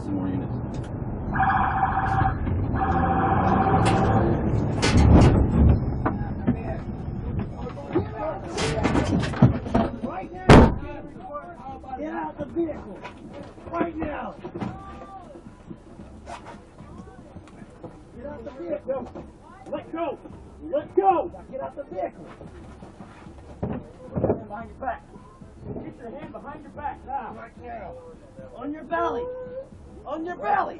some more units. Right now! Get out the vehicle! Right now! Get out the vehicle! Let go! Let go! Now get out the vehicle! Put your hand behind your back. Get your hand behind your back now. Right now. On your belly. On your belly.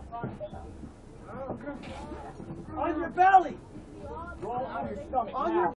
On your belly. Roll on your stomach. On your